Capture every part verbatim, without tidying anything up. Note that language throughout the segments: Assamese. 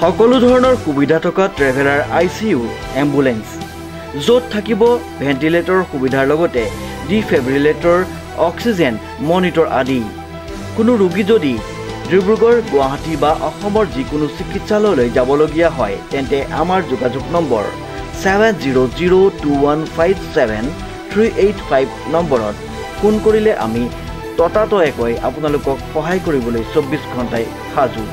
সকলো ধৰণৰ সুবিধা থকা traveller I C U ambulance য'ত থাকিব ভেন্টিলেটৰ সুবিধাৰ লগতে ডিফেব্ৰিলেটৰ অক্সিজেন মনিটৰ আদি কোনো ৰোগী যদি ডিব্ৰুগড় গুৱাহাটী বা অসমৰ যিকোনো চিকিৎসালয়লৈ যাবলগীয়া হয় তেন্তে আমাৰ যোগাযোগ number seven zero' zero' two one five seven three eight five নম্বৰত ফোন কৰিলে আমি ততাতয়াকৈ আপোনালোকক সহায় কৰিবলৈ চৌব্বিছ ঘণ্টাই সাজু।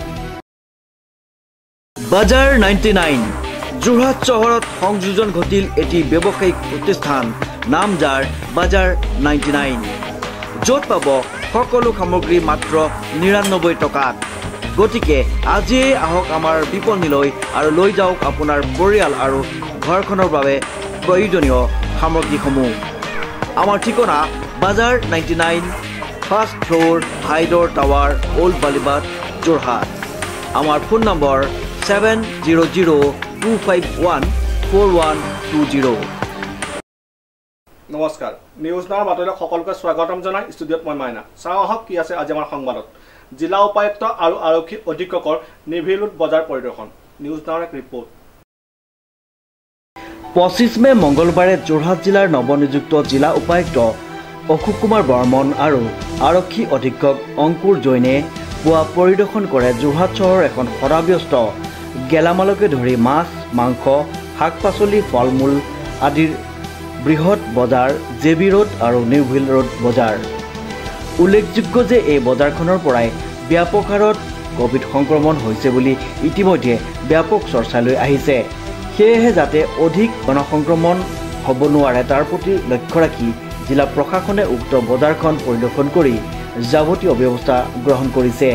বাজাৰ নাইণ্টি নাইন যোৰহাট চহৰত সংযোজন ঘটিল এটি ব্যৱসায়িক প্ৰতিষ্ঠান নাম যাৰ বাজাৰ নাইণ্টি নাইন য'ত পাব সকলো সামগ্ৰী মাত্ৰ নিৰান্নব্বৈ টকাত। গতিকে আজিয়েই আহক আমাৰ বিপণীলৈ আৰু লৈ যাওক আপোনাৰ পৰিয়াল আৰু ঘৰখনৰ বাবে প্ৰয়োজনীয় সামগ্ৰীসমূহ। আমাৰ ঠিকনা বাজাৰ ninety nine first floor Hyder tower old Balibat Jorhat. আমাৰ phone number seven zero' zero' two five one four one two zero'. নমস্কাৰ, নিউজ নাওৰ বাতৰিলৈ সকলোকে স্বাগতম জনাই ষ্টুডিঅ'ত মই মাইনা। চাওঁ আহক কি আছে আজি আমাৰ সংবাদত। জিলা উপায়ুক্ত আৰু আৰক্ষী অধীক্ষকৰ নিভিলুট বজাৰ পৰিদৰ্শন। নিউজ নাওৰ এক ৰিপৰ্ট। পঁচিছ মে মঙলবাৰে যোৰহাট জিলাৰ নৱনিযুক্ত জিলা উপায়ুক্ত অশোক কুমাৰ বৰ্মন আৰু আৰক্ষী অধীক্ষক অংকুৰ জৈনে পুৱা পৰিদৰ্শন কৰে যোৰহাট চহৰৰ এখন সদাব্যস্ত গেলামালকে ধৰি মাছ মাংস শাক পাচলি ফল মূল আদিৰ বৃহৎ বজাৰ জে বি ৰোড আৰু নিউ ভিল ৰোড বজাৰ। উল্লেখযোগ্য যে এই বজাৰখনৰ পৰাই ব্যাপক হাৰত কোভিড সংক্ৰমণ হৈছে বুলি ইতিমধ্যে ব্যাপক চৰ্চালৈ আহিছে। সেয়েহে যাতে অধিক গণসংক্ৰমণ হ'ব নোৱাৰে তাৰ প্ৰতি লক্ষ্য ৰাখি জিলা প্ৰশাসনে উক্ত বজাৰখন পৰিদৰ্শন কৰি যাৱতীয় ব্যৱস্থা গ্ৰহণ কৰিছে।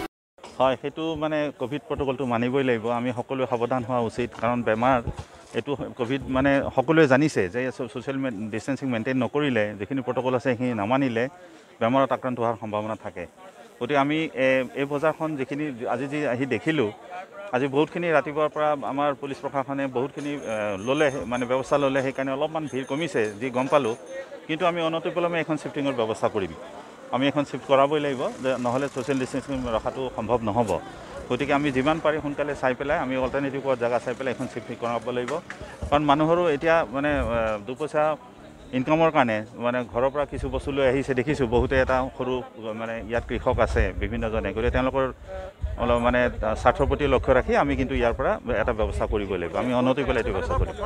হয়, সেইটো মানে কোভিড প্ৰট'কলটো মানিবই লাগিব। আমি সকলোৱে সাৱধান হোৱা উচিত, কাৰণ বেমাৰ এইটো কোভিড মানে সকলোৱে জানিছে যে ছ'চিয়েল ডিষ্টেঞ্চিং মেইনটেইন নকৰিলে, যিখিনি প্ৰট'কল আছে সেইখিনি নামানিলে বেমাৰত আক্ৰান্ত হোৱাৰ সম্ভাৱনা থাকে। গতিকে আমি এই বজাৰখন যিখিনি আজি যি আহি দেখিলোঁ, আজি বহুতখিনি ৰাতিপুৱাৰ পৰা আমাৰ পুলিচ প্ৰশাসনে বহুতখিনি ল'লে মানে ব্যৱস্থা ল'লে, সেইকাৰণে অলপমান ভিৰ কমিছে যি গম পালোঁ। কিন্তু আমি অনতিপলমে এখন শ্বিফ্টিঙৰ ব্যৱস্থা কৰিম। আমি এখন শ্বিফ্ট কৰাবই লাগিব, যে নহ'লে ছ'চিয়েল ডিষ্টেঞ্চিং ৰখাটো সম্ভৱ নহ'ব। গতিকে আমি যিমান পাৰি সোনকালে চাই পেলাই আমি অল্টাৰনেটিভ জেগা চাই পেলাই এখন শ্বিফ্ট কৰাব লাগিব। কাৰণ মানুহৰো এতিয়া মানে দুপইচা ইনকামৰ কাৰণে মানে ঘৰৰ পৰা কিছু বস্তু লৈ আহিছে দেখিছোঁ। বহুতে এটা সৰু মানে ইয়াত কৃষক আছে বিভিন্নজনে, গতিকে তেওঁলোকৰ অলপ মানে স্বাৰ্থৰ প্ৰতি লক্ষ্য ৰাখি আমি কিন্তু ইয়াৰ পৰা এটা ব্যৱস্থা কৰিবই লাগিব। আমি অনতিপলমে এইটো ব্যৱস্থা কৰিম।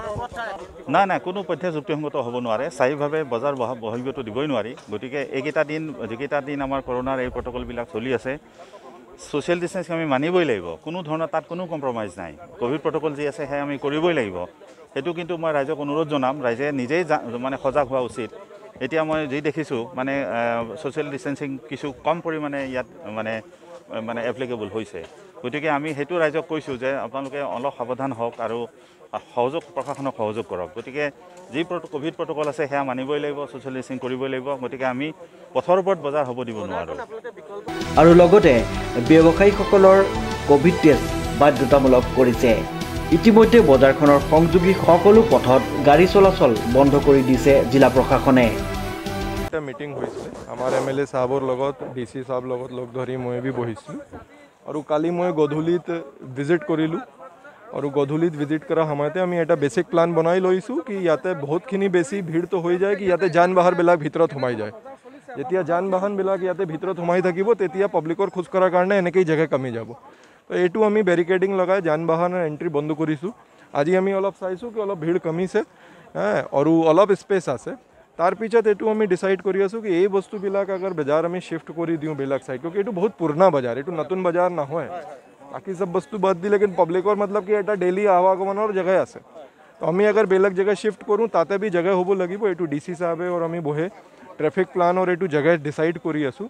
নাই নাই কোনো পথ্যে যুক্তিসংগত হ'ব নোৱাৰে। স্থায়ীভাৱে বজাৰ বহা বহিবতো দিবই নোৱাৰি। গতিকে এইকেইটা দিন যিকেইটা দিন আমাৰ কৰোণাৰ এই প্ৰট'কলবিলাক চলি আছে, ছ'চিয়েল ডিষ্টেঞ্চিং আমি মানিবই লাগিব। কোনো ধৰণৰ তাত কোনো কম্প্ৰমাইজ নাই। ক'ভিড প্ৰট'কল যি আছে সেয়া আমি কৰিবই লাগিব। সেইটো কিন্তু মই ৰাইজক অনুৰোধ জনাম, ৰাইজে নিজেই মানে সজাগ হোৱা উচিত। এতিয়া মই যি দেখিছোঁ মানে ছ'চিয়েল ডিষ্টেঞ্চিং কিছু কম পৰিমাণে ইয়াত মানে মানে এপ্লিকেবল হৈছে। গতিকে আমি সেইটো ৰাইজক কৈছোঁ যে আপোনালোকে অলপ সাৱধান হওক আৰু সহযোগ প্ৰশাসনক সহযোগ কৰক। গতিকে যি ক'ভিড প্ৰট'কল আছে সেয়া মানিবই লাগিব, ছ'চিয়েল ডিষ্টেঞ্চিং কৰিবই লাগিব। গতিকে আমি পথৰ ওপৰত বজাৰ হ'ব দিব নোৱাৰোঁ। আৰু লগতে ব্যৱসায়ীসকলৰ ক'ভিড টেষ্ট বাধ্যতামূলক কৰিছে। ইতিমধ্যে বজাৰখনৰ সংযোগী সকলো পথত গাড়ী চলাচল বন্ধ কৰি দিছে জিলা প্ৰশাসনে। এটা মিটিং হৈছিলে আমাৰ এম এল এ চাহাবৰ লগত, ডি চি চাহাবৰ লগত লগ ধৰি মই বি বহিছিলোঁ। আৰু কালি মই গধূলিত ভিজিট কৰিলোঁ। আৰু গধূলিত ভিজিট কৰাৰ সময়তে আমি এটা বেছিক প্লান বনাই লৈছোঁ কি ইয়াতে বহুতখিনি বেছি ভিৰটো হৈ যায় কি ইয়াতে যান বাহনবিলাক ভিতৰত সোমাই যায়। যেতিয়া যান বাহনবিলাক ইয়াতে ভিতৰত সোমাই থাকিব তেতিয়া পাব্লিকৰ খোজ কঢ়াৰ কাৰণে এনেকেই জেগা কমি যাব। তো এইটো আমি বেৰিকেডিং লগাই যান বাহনৰ এণ্ট্ৰি বন্ধ কৰিছোঁ। আজি আমি অলপ চাইছোঁ কি অলপ ভিৰ কমিছে আৰু অলপ স্পেচ আছে। তাৰ পিছত এইটো আমি ডিচাইড কৰি আছোঁ কি এই বস্তুবিলাক আগৰ বজাৰ আমি শিফ্ট কৰি দিওঁ বেলেগ চাইড, কিয় এইটো বহুত পুৰণা বজাৰ, এইটো নতুন বজাৰ নহয়। বাকী সব বস্তু বাদ দি লেকিন পাব্লিকৰ মতলব কি এটা ডেইলি আৱাগমনৰ জেগাই আছে। তো আমি আगर বেলেগ জেগা শিফ্ট কৰোঁ তাতে বি জেগা হ'ব লাগিব। এইটো ডি চি চাহাবে আৰু আমি বহে ট্ৰেফিক প্লান আৰু এইটো জেগা ডিচাইড কৰি আছোঁ।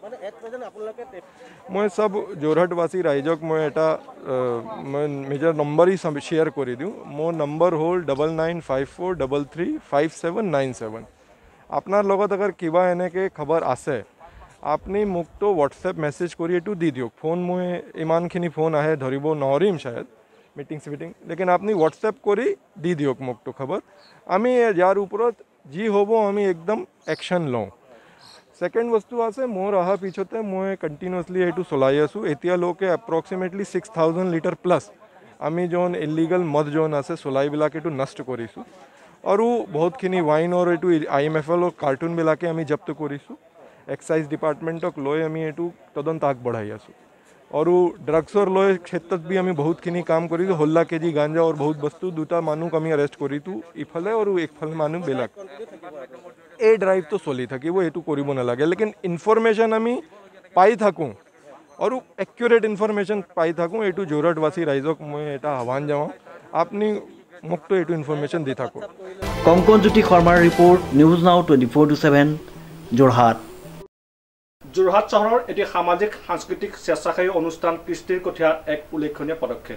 মই সব যোৰহাটবাসী ৰাইজক মই এটা মই নিজৰ নম্বৰ হি শ্বেয়াৰ কৰি দিওঁ। মোৰ নম্বৰ হ'ল double nine five four double three five seven nine seven. আপোনাৰ লগত আगर কিবা এনেকৈ খবৰ আছে আপুনি মোকতো হোৱাটছএপ মেছেজ কৰি এইটো দি দিয়ক। ফোন মই ইমানখিনি ফোন আহে ধৰিব নোৱাৰিম শায়দ মিটিং চিটিং, লেকিন আপুনি হোৱাটছএপ কৰি দি দিয়ক মোকতো খবৰ। আমি ইয়াৰ ওপৰত যি হ'ব আমি একদম একশ্যন লওঁ। সেকেন্ড বস্তু আছে মোৰ অহাৰ পিছতে মই কণ্টিনিউছলি এইটো চলাই আছোঁ। এতিয়ালৈকে approximately six thousand litre plus আমি যোন ইলিগেল মদ যোন আছে চলাইবিলাকে এইটো নষ্ট কৰিছোঁ আৰু বহুতখিনি ৱাইন আৰু এইটো আই এম এফ এলৰ কাৰ্টুনবিলাকে আমি জব্দ কৰিছোঁ এক্সাইজ ডিপাৰ্টমেণ্টক লৈ আমি এইটো তদন্ত আগবঢ়াই আছোঁ আৰু ড্ৰাগছৰ লৈ ক্ষেত্ৰত বি আমি বহুতখিনি কাম কৰিছোঁ ষোল্ল কেজি গাঞ্জা আৰু বহুত বস্তু দুটা মানুহক আমি এৰেষ্ট কৰিছোঁ ইফালে আৰু একফালে মানুহ বেলেগ এই ড্ৰাইভটো চলি থাকিব এইটো কৰিব নালাগে লেকিন ইনফৰমেশ্যন আমি পাই থাকোঁ আৰু একুৰেট ইনফৰমেশ্যন পাই থাকোঁ এইটো যোৰহাটবাসী ৰাইজক মই এটা আহ্বান জনাওঁ আপুনি মোকতো এইটো ইনফৰমেশ্যন দি থাকক কংকনজ্যোতি শৰ্মাৰ report news now twenty four to seven Jorhat Jorhat চহৰৰ এটি সামাজিক সাংস্কৃতিক স্বেচ্ছাসেৱী অনুষ্ঠান কৃষ্টিৰ কঠীয়াৰ এক উল্লেখনীয় পদক্ষেপ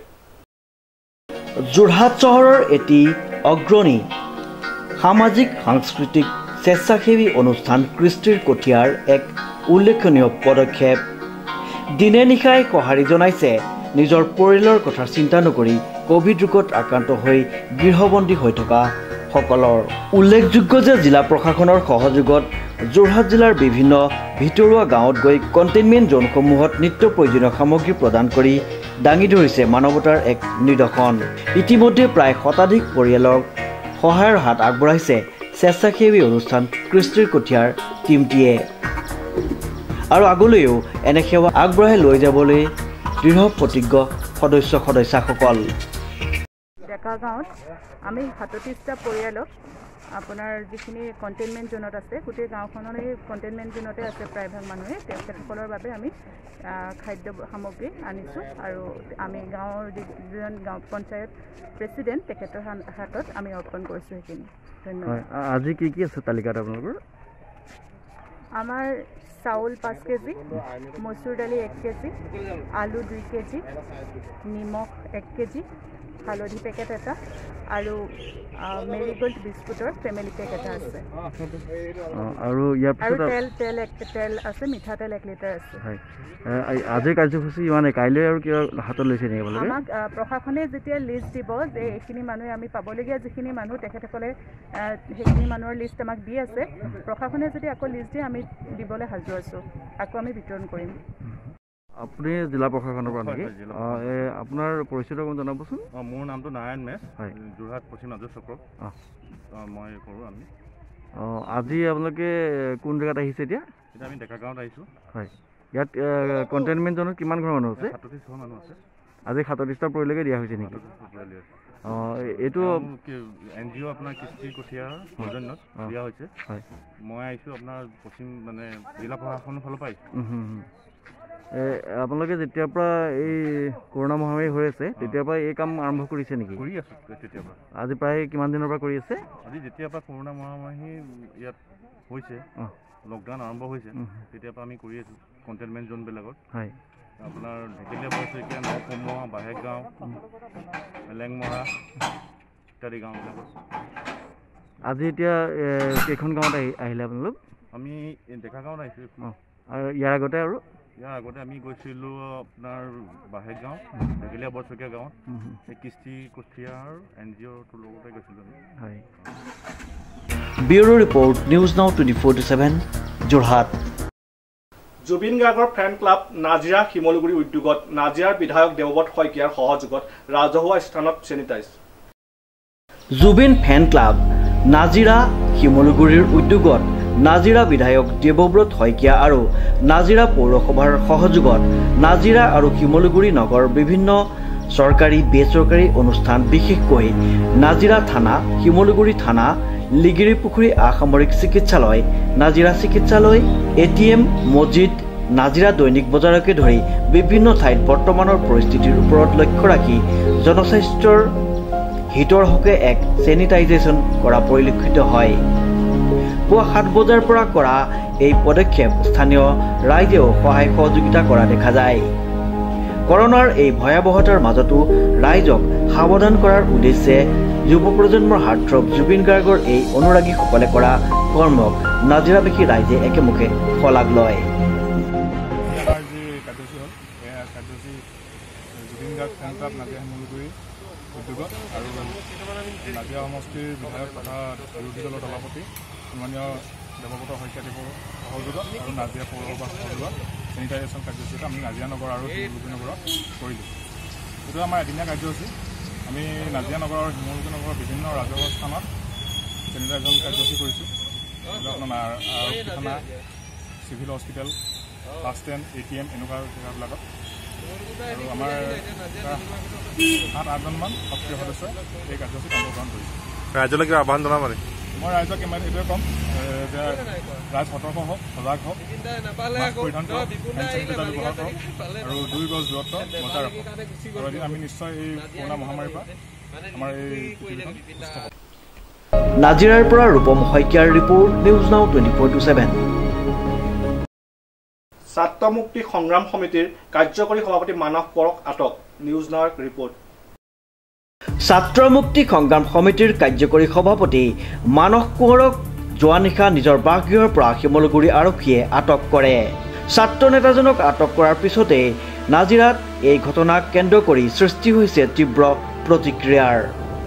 যোৰহাট চহৰৰ এটি অগ্ৰণী সামাজিক সাংস্কৃতিক স্বেচ্ছাসেৱী অনুষ্ঠান কৃষ্টিৰ কঠীয়াৰ এক উল্লেখনীয় পদক্ষেপ দিনে নিশাই সঁহাৰি জনাইছে নিজৰ পৰিয়ালৰ কথা চিন্তা নকৰি কোভিড ৰোগত আক্ৰান্ত হৈ গৃহবন্দী হৈ থকা সকলৰ উল্লেখযোগ্য যে জিলা প্ৰশাসনৰ সহযোগত যোৰহাট জিলাৰ বিভিন্ন ভিতৰুৱা গাঁৱত গৈ কণ্টেইনমেণ্ট জোনসমূহত নিত্য প্ৰয়োজনীয় সামগ্ৰী প্ৰদান কৰি দাঙি ধৰিছে মানৱতাৰ এক নিদৰ্শন ইতিমধ্যে প্ৰায় শতাধিক পৰিয়ালক সহায়ৰ হাত আগবঢ়াইছে স্বেচ্ছাসেৱী অনুষ্ঠান কৃষ্টিৰ কঠীয়াৰ টীমটিয়ে আৰু আগলৈও এনে সেৱা আগবঢ়াই লৈ যাবলৈ দৃঢ় প্ৰতিজ্ঞ সদস্য সদস্যাসকল ডেকা গাঁৱত আমি সাতত্ৰিছটা পৰিয়ালক আপোনাৰ যিখিনি কণ্টেইনমেণ্ট জোনত আছে গোটেই গাঁওখনৰ এই কণ্টেইনমেণ্ট জোনতে আছে প্ৰায়ভাগ মানুহে তেখেতসকলৰ বাবে আমি খাদ্য সামগ্ৰী আনিছোঁ আৰু আমি গাঁৱৰ যিজন গাঁও পঞ্চায়ত প্ৰেচিডেণ্ট তেখেতৰ হাতত আমি অৰ্পণ কৰিছোঁ সেইখিনি ধন্যবাদ আজি কি কি আছে তালিকাত আপোনালোকৰ আমাৰ চাউল পাঁচ কেজি মচুৰ দালি এক কেজি আলু দুই কেজি নিমখ এক কেজি হালধি পেকেট এটা আৰু মেৰিগোল্ড বিস্কুটৰ ফেমিলি পেক এটা আছে আৰু ইয়াৰ আৰু তেল তেল এক তেল আছে মিঠাতেল এক লিটাৰ আছে হয় আজিৰ কাৰ্যসূচী ইমানে কাইলৈ আৰু কিবা হাতত লৈছে নেকি আপোনালোকে আমাক প্ৰশাসনে যেতিয়া লিষ্ট দিব যে এইখিনি মানুহে আমি পাবলগীয়া যিখিনি মানুহ তেখেতসকলে সেইখিনি মানুহৰ লিষ্ট আমাক দি আছে প্ৰশাসনে যদি আকৌ লিষ্ট দিয়ে আমি দিবলৈ সাজু আছোঁ আকৌ আমি বিতৰণ কৰিম আপুনি জিলা প্ৰশাসনৰ পৰা নেকি আপোনাৰ পৰিচয়টো অকণমান জনাবচোন মোৰ নামটো নাৰায়ণ মেছ হয় যোৰহাট পশ্চিম ৰাজ্য চক্ৰ মই কৰোঁ আমি অঁ আজি আপোনালোকে কোন জেগাত আহিছে এতিয়া এতিয়া আমি ডেকা গাঁৱত আহিছোঁ হয় ইয়াত কণ্টেইনমেণ্ট জোনত কিমান ঘৰ মানুহ আছে সাতত্ৰিছ ঘৰ মানুহ আছে আজি সাতত্ৰিছটা পৰিয়ালকে দিয়া হৈছে নেকি অঁ এইটো এন জি অ' আপোনাৰ কৃষ্টিৰ কঠীয়াৰ সৌজন্যত দিয়া হৈছে হয় মই আহিছোঁ আপোনাৰ পশ্চিম মানে জিলা প্ৰশাসনৰ ফালৰ পৰা আহিছোঁ আপোনালোকে যেতিয়াৰ পৰা এই কৰোণা মহামাৰী হৈ আছে তেতিয়াৰ পৰা এই কাম আৰম্ভ কৰিছে নেকি কৰি আছোঁ তেতিয়াৰ পৰা আজি প্ৰায় কিমান দিনৰ পৰা কৰি আছে আজি যেতিয়াৰ পৰা কৰোণা মহামাৰী ইয়াত হৈছে লকডাউন আৰম্ভ হৈছে তেতিয়াৰ পৰা আমি কৰি আছোঁ কণ্টেইনমেণ্ট জোনবিলাকত হয় আপোনাৰ ঢেকীয়া বৰচৈকীয়া নকমোৱা বাহেক গাঁও লেংমৰা ইত্যাদি গাঁওবিলাকত আজি এতিয়া কেইখন গাঁৱত আহি আহিলে আপোনালোক আমি ডেকা গাঁৱত আহিছোঁ আৰু ইয়াৰ আগতে আৰু ইয়াৰ আগতে আমি গৈছিলোঁ আপোনাৰ বাহেক গাঁও ঢেকীয়া বৰচৈকীয়া গাঁৱত এই কৃষ্টি কঠীয়াৰ এন জি অ'টোৰ লগতে গৈছিলোঁ আমি হয় bureau report news now twenty four to seven Jorhat Zubeen গাৰ্গৰ ফেন ক্লাব নাজিৰা শিমলুগুৰি উদ্যোগত নাজিৰাৰ বিধায়ক দেৱব্ৰত শইকীয়াৰ সহযোগত ৰাজহুৱা স্থানত sanitize Zubeen fan club Nazira শিমলুগুৰিৰ উদ্যোগত নাজিৰা বিধায়ক দেৱব্ৰত শইকীয়া আৰু নাজিৰা পৌৰসভাৰ সহযোগত নাজিৰা আৰু শিমলুগুৰি নগৰ বিভিন্ন চৰকাৰী বেচৰকাৰী অনুষ্ঠান বিশেষকৈ নাজিৰা থানা শিমলুগুৰি থানা লিগিৰি পুখুৰী আসামৰিক চিকিৎসালয় নাজিৰা চিকিৎসালয় এ টি এম মছজিদ নাজিৰা দৈনিক বজাৰকে ধৰি বিভিন্ন ঠাইত বৰ্তমানৰ পৰিস্থিতিৰ ওপৰত লক্ষ্য ৰাখি জনস্বাস্থ্যৰ হিতৰ হকে এক চেনিটাইজেশ্যন কৰা পৰিলক্ষিত হয় পুৱা সাত বজাৰ পৰা কৰা এই পদক্ষেপ স্থানীয় ৰাইজেও সহায় সহযোগিতা কৰা দেখা যায় কৰোনাৰ এই ভয়াৱহতাৰ মাজতো ৰাইজক সাৱধান কৰাৰ উদ্দেশ্যে যুৱ প্ৰজন্মৰ হাৰ্টথ্ৰব জুবিন গাৰ্গৰ এই অনুৰাগীসকলে কৰা কৰ্মক নাজিৰাবাসী ৰাইজে একেমুখে শলাগ লয় উদ্যোগত আৰু নাজিৰা সমষ্টিৰ বিধায়ক তথা বিৰোধী দলৰ সভাপতি সন্মানীয় দেৱব্ৰত শইকীয়াদেৱৰ সহযোগত আৰু নাজিৰা পৌৰসভাৰ সহযোগত চেনিটাইজেশ্যন কাৰ্যসূচীটো আমি নাজিৰা নগৰ আৰু শিমলুগুৰি নগৰত কৰিলোঁ এইটো আমাৰ এদিনীয়া কাৰ্যসূচী আমি নাজিৰা নগৰ আৰু শিমলুগুৰি নগৰৰ বিভিন্ন ৰাজহুৱা স্থানত চেনিটাইজেশ্যন কাৰ্যসূচী কৰিছোঁ আপোনাৰ আৰক্ষী থানা civil hospital bus stand A T M এনেকুৱা জেগাবিলাকত আৰু আমাৰ সাত আঠজনমান সক্ৰিয় সদস্যই এই কাৰ্যসূচীত অংশগ্ৰহণ কৰিছে ৰাইজলৈ কিবা আহ্বান জনাব নেকি মই ৰাইজক ইমান এইটোৱে ক'ম যে ৰাইজ সতৰ্ক হওক সজাগ হওক মাস্ক পৰিধান কৰক হেণ্ড চেনিটাইজাৰ ব্যৱহাৰ কৰক আৰু দুই গজ দূৰত্ব বজাই ৰাখক আৰু এদিন আমি নিশ্চয় এই কৰোণা মহামাৰীৰ পৰা আমাৰ এই পৃথিৱীখন সুস্থ হ'ব। নাজিৰাৰ পৰা ৰূপম শইকীয়াৰ report news now twenty four to seven. Chhatra Mukti সংগ্ৰাম সমিতিৰ কাৰ্যকৰী সভাপতি মানস কোঁৱৰক আটক নিউজ নাওৰ ৰিপৰ্ট। ছাত্ৰ মুক্তি সংগ্ৰাম সমিতিৰ কাৰ্যকৰী সভাপতি মানস কোঁৱৰক যোৱা নিশা নিজৰ বাসগৃহৰ পৰা শিমলুগুৰি আৰক্ষীয়ে আটক কৰে। ছাত্ৰ নেতাজনক আটক কৰাৰ পিছতে নাজিৰাত এই ঘটনাক কেন্দ্ৰ কৰি সৃষ্টি হৈছে তীব্ৰ প্ৰতিক্ৰিয়াৰ।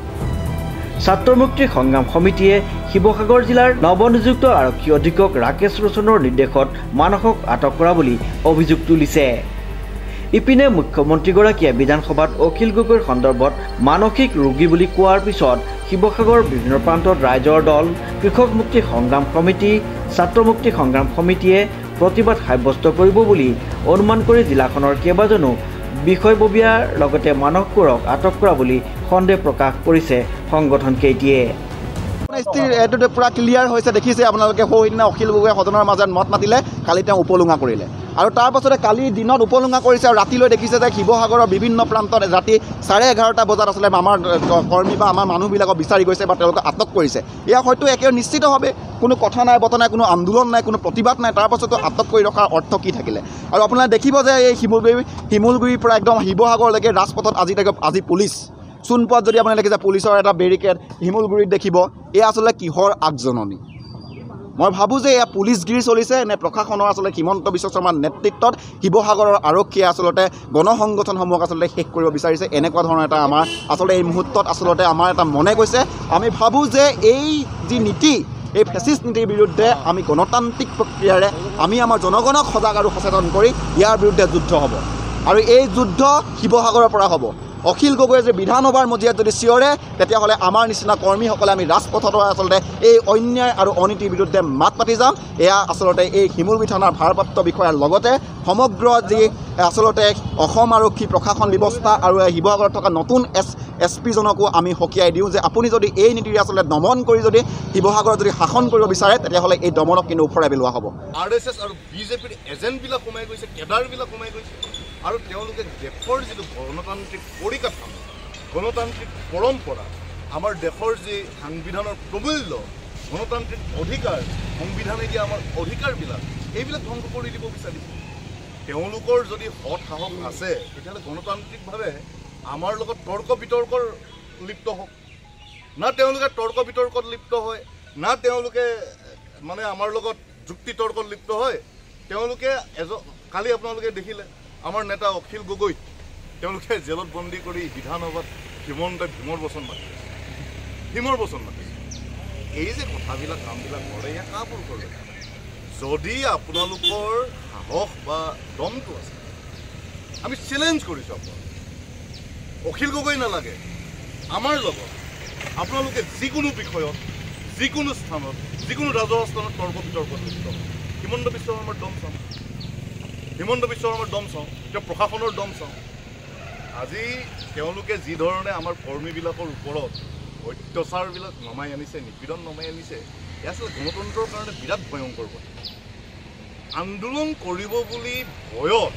ছাত্ৰ মুক্তি সংগ্ৰাম সমিতিয়ে শিৱসাগৰ জিলাৰ নৱনিযুক্ত আৰক্ষী অধীক্ষক ৰাকেশ ৰোচনৰ নিৰ্দেশত মানসক আটক কৰা বুলি অভিযোগ তুলিছে। ইপিনে মুখ্যমন্ত্ৰীগৰাকীয়ে বিধানসভাত অখিল গগৈৰ সন্দৰ্ভত মানসিক ৰোগী বুলি কোৱাৰ পিছত শিৱসাগৰ বিভিন্ন প্ৰান্তত ৰাইজৰ দল, কৃষক মুক্তি সংগ্ৰাম সমিতি, ছাত্ৰ মুক্তি সংগ্ৰাম সমিতিয়ে প্ৰতিবাদ সাব্যস্ত কৰিব বুলি অনুমান কৰি জিলাখনৰ কেইবাজনো বিষয়ববীয়াৰ লগতে মানস কোঁৱৰক আটক কৰা বুলি সন্দেহ প্ৰকাশ কৰিছে সংগঠনকেইটিয়ে। এইটো পুৰা ক্লিয়াৰ হৈছে, দেখিছে আপোনালোকে সৌদিনা অখিল গগৈয়ে সদনৰ মাজত মত মাতিলে, কালি তেওঁ উপলুঙা কৰিলে আৰু তাৰ পাছতে কালি দিনত উপলুঙা কৰিছে আৰু ৰাতিলৈ দেখিছে যে শিৱসাগৰৰ বিভিন্ন প্ৰান্তত ৰাতি চাৰে এঘাৰটা বজাত আচলতে আমাৰ কৰ্মী বা আমাৰ মানুহবিলাকক বিচাৰি গৈছে বা তেওঁলোকক আটক কৰিছে। এয়া হয়তো একেবাৰে নিশ্চিতভাৱে কোনো কথা নাই, বতৰা নাই, কোনো আন্দোলন নাই, কোনো প্ৰতিবাদ নাই, তাৰ পাছতো আটক কৰি ৰখাৰ অৰ্থ কি থাকিলে। আৰু আপোনালোকে দেখিব যে এই শিমলুগুৰি শিমলুগুৰিৰ পৰা একদম শিৱসাগৰলৈকে ৰাজপথত আজি আজি পুলিচ চোনপথ যদি আপুনি দেখিছে পুলিচৰ এটা বেৰিকেড শিমলুগুৰিত দেখিব। এয়া আচলতে কিহৰ আগজননী? মই ভাবোঁ যে এয়া পুলিচগিৰি চলিছে নে প্ৰশাসনৰ আচলতে হিমন্ত বিশ্ব শৰ্মাৰ নেতৃত্বত শিৱসাগৰৰ আৰক্ষীয়ে আচলতে গণসংগঠনসমূহক আচলতে শেষ কৰিব বিচাৰিছে। এনেকুৱা ধৰণৰ এটা আমাৰ আচলতে এই মুহূৰ্তত আচলতে আমাৰ এটা মনে কৈছে। আমি ভাবোঁ যে এই যি নীতি, এই ফেচিষ্ট নীতিৰ বিৰুদ্ধে আমি গণতান্ত্ৰিক প্ৰক্ৰিয়াৰে আমি আমাৰ জনগণক সজাগ আৰু সচেতন কৰি ইয়াৰ বিৰুদ্ধে যুদ্ধ হ'ব আৰু এই যুদ্ধ শিৱসাগৰৰ পৰা হ'ব। অখিল গগৈয়ে যে বিধানসভাৰ মজিয়াত যদি চিঞৰে তেতিয়াহ'লে আমাৰ নিচিনা কৰ্মীসকলে আমি ৰাজপথত আচলতে এই অন্যায় আৰু অনীতিৰ বিৰুদ্ধে মাত পাতি যাম। এয়া আচলতে এই শিমলুগুৰি থানাৰ ভাৰপ্ৰাপ্ত বিষয়াৰ লগতে সমগ্ৰ যি আচলতে অসম আৰক্ষী প্ৰশাসন ব্যৱস্থা আৰু শিৱসাগৰত থকা নতুন এছ এছ পিজনকো আমি সকীয়াই দিওঁ যে আপুনি যদি এই নীতিৰে আচলতে দমন কৰি যদি শিৱসাগৰত যদি শাসন কৰিব বিচাৰে তেতিয়াহ'লে এই দমনক কিন্তু ওফৰাই পেলোৱা হ'ব। আৰ এছ এছ আৰু বিজেপিৰ এজেণ্টবিলাক সোমাই গৈছে, কেডাৰবিলাক সোমাই গৈছে আৰু তেওঁলোকে দেশৰ যিটো গণতান্ত্ৰিক পৰিকাঠামো, গণতান্ত্ৰিক পৰম্পৰা, আমাৰ দেশৰ যি সাংবিধানৰ প্ৰমূল্য, গণতান্ত্ৰিক অধিকাৰ, সংবিধানে দিয়া আমাৰ অধিকাৰবিলাক, এইবিলাক ধ্বংস কৰি দিব বিচাৰিব। তেওঁলোকৰ যদি সৎ সাহস আছে তেতিয়াহ'লে গণতান্ত্ৰিকভাৱে আমাৰ লগত তৰ্ক বিতৰ্কৰ লিপ্ত হওক। না তেওঁলোকে তৰ্ক বিতৰ্কত লিপ্ত হয়, না তেওঁলোকে মানে আমাৰ লগত যুক্তি তৰ্কত লিপ্ত হয়। তেওঁলোকে এজ কালি আপোনালোকে দেখিলে আমাৰ নেতা অখিল গগৈক তেওঁলোকে জেলত বন্দী কৰি বিধানসভাত হিমন্ত ভীমৰ বচন মাতিছে, ভীমৰ বচন মাতিছে। এই যে কথাবিলাক কামবিলাক কৰে ইয়াক কাপোৰ কৰে। যদি আপোনালোকৰ সাহস বা দমটো আছে, আমি চেলেঞ্জ কৰিছোঁ আপোনালোক অখিল গগৈ নালাগে, আমাৰ লগত আপোনালোকে যিকোনো বিষয়ত, যিকোনো স্থানত, যিকোনো ৰাজহুৱা স্থানত তৰ্ক বিতৰ্কত লিপ্ত হয়। হিমন্ত বিশ্ব শৰ্মাৰ দম চাওঁ, হিমন্ত বিশ্ব শৰ্মাৰ দম চাওঁ, তেওঁ প্ৰশাসনৰ দম চাওঁ। আজি তেওঁলোকে যি ধৰণে আমাৰ কৰ্মীবিলাকৰ ওপৰত অত্যাচাৰবিলাক নমাই আনিছে, নিপীড়ন নমাই আনিছে, এয়া আচলতে গণতন্ত্ৰৰ কাৰণে বিৰাট ভয়ংকৰ কথা। আন্দোলন কৰিব বুলি ভয়ত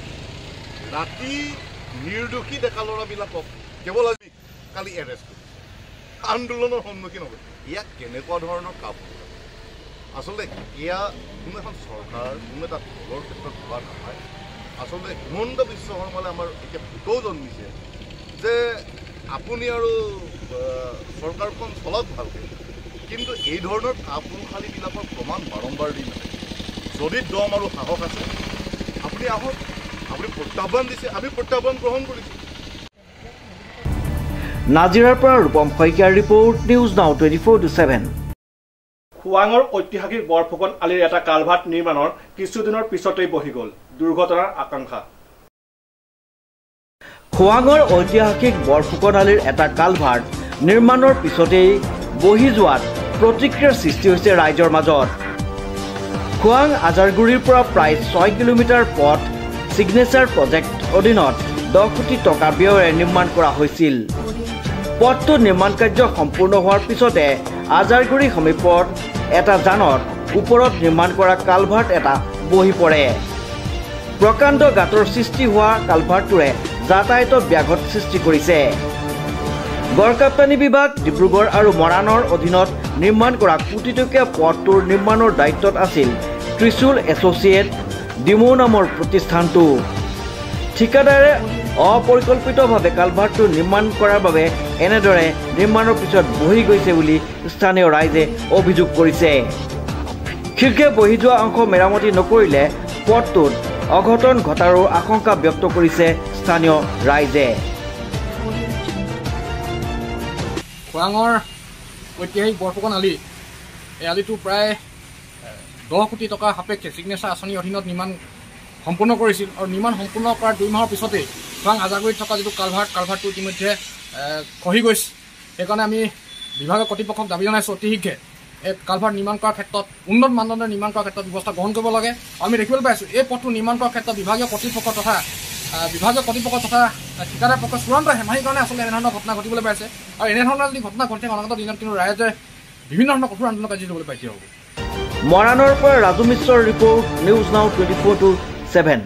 ৰাতি নিৰ্দোষী ডেকা ল'ৰাবিলাকক কেৱল আজি কালি এৰেষ্ট কৰিছে, আন্দোলনৰ সন্মুখীন হ'ব। ইয়াক কেনেকুৱা ধৰণৰ কাপোৰ? আচলতে এয়া কোনো এখন চৰকাৰ, কোনো এটা দলৰ ক্ষেত্ৰত হোৱা নহয়। আচলতে হিমন্ত বিশ্ব শৰ্মালে আমাৰ এতিয়া ভোটও জন্মিছে যে আপুনি আৰু চৰকাৰখন চলক ভালকৈ, কিন্তু এই ধৰণৰ কাপুৰুষালীবিলাকৰ প্ৰমাণ বাৰম্বাৰ দি নাথাকে। যদি দম আৰু সাহস আছে আপুনি আহক, আপুনি প্ৰত্যাহ্বান দিছে, আমি প্ৰত্যাহ্বান গ্ৰহণ কৰিছোঁ। নাজিৰাৰ পৰা ৰূপম শইকীয়াৰ report news now twenty four to seven. খোৱাঙৰ ঐতিহাসিক বৰফুকন আলিৰ এটা কালভাৰ্ট নিৰ্মাণৰ কিছুদিনৰ পিছতেই বহি গ'ল দুৰ্ঘটনাৰ আকাংক্ষা। খোৱাঙৰ ঐতিহাসিক বৰফুকন আলিৰ এটা কালভাৰ্ট নিৰ্মাণৰ পিছতেই বহি যোৱাত প্ৰতিক্ৰিয়াৰ সৃষ্টি হৈছে ৰাইজৰ মাজত। খোৱাং আজাৰগুৰিৰ পৰা প্ৰায় ছয় কিলোমিটাৰ পথ ছিগনেচাৰ প্ৰজেক্ট অধীনত দহ কোটি টকা ব্যয়েৰে নিৰ্মাণ কৰা হৈছিল। পথটো নিৰ্মাণ কাৰ্য সম্পূৰ্ণ হোৱাৰ পিছতে আজাৰগুৰি সমীপত এটা জানত ওপৰত নিৰ্মাণ কৰা কালভাৰ্ট এটা বহি পৰে। প্ৰকাণ্ড গাঁতৰ সৃষ্টি হোৱা কালভাৰ্টটোৰে যাতায়াতত ব্যাঘাত সৃষ্টি কৰিছে। গড়কাপ্তানি বিভাগ ডিব্ৰুগড় আৰু মৰাণৰ অধীনত নিৰ্মাণ কৰা কোটিটকীয়া পথটোৰ নিৰ্মাণৰ দায়িত্বত আছিল ত্ৰিশুল এছ'চিয়েট ডিমো নামৰ প্ৰতিষ্ঠানটো। ঠিকাদাৰে অপৰিকল্পিতভাৱে কালভাৰ্টটো নিৰ্মাণ কৰাৰ বাবে এনেদৰে নিৰ্মাণৰ পিছত বহি গৈছে বুলি স্থানীয় ৰাইজে অভিযোগ কৰিছে। শীঘ্ৰে বহি যোৱা অংশ মেৰামতি নকৰিলে পথটোত অঘটন ঘটাৰো আশংকা ব্যক্ত কৰিছে স্থানীয় ৰাইজে। খোৱাঙৰ ঐতিহাসিক বৰফুকন আলি, এই আলিটো প্ৰায় দহ কোটি টকা সাপেক্ষে ছিগনেচাৰ আঁচনিৰ অধীনত নিৰ্মাণ সম্পূৰ্ণ কৰিছিল আৰু নিৰ্মাণ সম্পূৰ্ণ কৰাৰ দুই মাহৰ পিছতেই খোৱাং আজাৰগুৰিত থকা যিটো কালভাৰ্ট কালভাৰ্টটো ইতিমধ্যে খহি গৈছে। সেইকাৰণে আমি বিভাগীয় কৰ্তৃপক্ষক দাবী জনাইছোঁ অতি শীঘ্ৰে এই কালভাৰ্ট নিৰ্মাণ কৰাৰ ক্ষেত্ৰত উন্নত মানদণ্ডৰ নিৰ্মাণ কৰাৰ ক্ষেত্ৰত ব্যৱস্থা গ্ৰহণ কৰিব লাগে। আমি দেখিবলৈ পাইছোঁ এই পথটো নিৰ্মাণ কৰাৰ ক্ষেত্ৰত বিভাগীয় কৰ্তৃপক্ষ তথা বিভাগীয় কৰ্তৃপক্ষ তথা ঠিকাদাৰ পক্ষৰ চূড়ান্ত হেমাহিৰ কাৰণে আচলতে এনেধৰণৰ ঘটনা ঘটিবলৈ পাইছে আৰু এনেধৰণৰ যদি ঘটনা ঘটে অনাগত দিনত কিন্তু ৰাইজে বিভিন্ন ধৰণৰ কঠোৰ আন্দোলন কাৰ্য ল'বলৈ বাধ্য হ'ব। মৰাণৰ পৰা ৰাজু মিশ্ৰৰ report, news now twenty four to seven.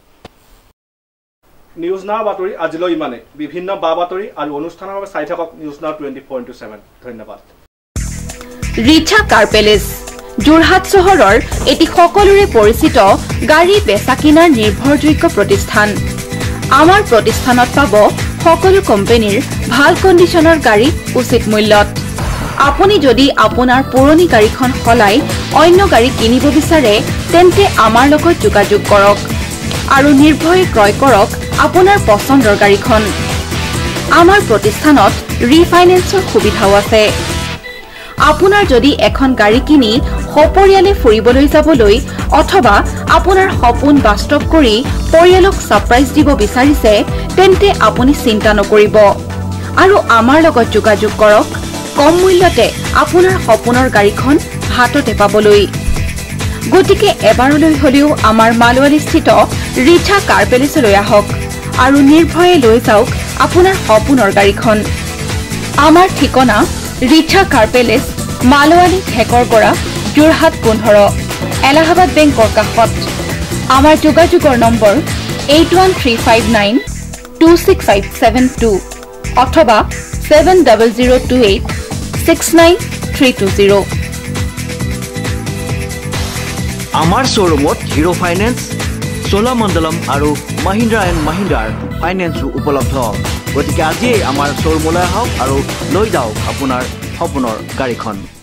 News now বাতৰি আজিলৈ ইমানে। বিভিন্ন বা বাতৰি আৰু অনুষ্ঠানৰ বাবে চাই থাকক news now twenty four into seven. ধন্যবাদ। ৰিচা কাৰ পেলেচ যোৰহাট চহৰৰ এটি সকলোৰে পৰিচিত গাড়ী বেচা কিনাৰ নিৰ্ভৰযোগ্য প্ৰতিষ্ঠান। আমাৰ প্ৰতিষ্ঠানত পাব সকলো কোম্পানীৰ ভাল কণ্ডিশ্যনৰ গাড়ী উচিত মূল্যত। আপুনি যদি আপোনাৰ পুৰণি গাড়ীখন সলাই অন্য গাড়ী কিনিব বিচাৰে তেন্তে আমাৰ লগত যোগাযোগ কৰক আৰু নিৰ্ভয়ে ক্ৰয় কৰক আপোনাৰ পচন্দৰ গাড়ীখন। আমাৰ প্ৰতিষ্ঠানত ৰিফাইনেন্সৰ সুবিধাও আছে। আপোনাৰ যদি এখন গাড়ী কিনি সপৰিয়ালে ফুৰিবলৈ যাবলৈ অথবা আপোনাৰ সপোন বাস্তৱ কৰি পৰিয়ালক ছাৰপ্ৰাইজ দিব বিচাৰিছে তেন্তে আপুনি চিন্তা নকৰিব আৰু আমাৰ লগত যোগাযোগ কৰক কম মূল্যতে আপোনাৰ সপোনৰ গাড়ীখন হাততে পাবলৈ। গতিকে এবাৰলৈ হলেও আমাৰ মালৱালীস্থিত ৰিচা কাৰ পেলেচলৈ আহক আৰু নিৰ্ভয়ে লৈ যাওক আপোনাৰ সপোনৰ গাড়ীখন। আমাৰ ঠিকনা ৰিচা কাৰ পেলেচ, মালৱালী ঠেকৰগড়া, যোৰহাট পোন্ধৰ, এলাহাবাদ বেংকৰ কাষত। আমাৰ যোগাযোগৰ number eight one three five nine two six five seven two অথবা seven double zero' two eight six nine three two zero'. আমাৰ শ্ব'ৰুমত হিৰো ফাইনেন্স, চোলামণ্ডলম আৰু মহিন্দ্ৰা এণ্ড মহিন্দ্ৰাৰ ফাইনেন্সো উপলব্ধ। গতিকে আজিয়েই আমাৰ শ্ব'ৰুমলৈ আহক আৰু লৈ যাওক আপোনাৰ সপোনৰ গাড়ীখন।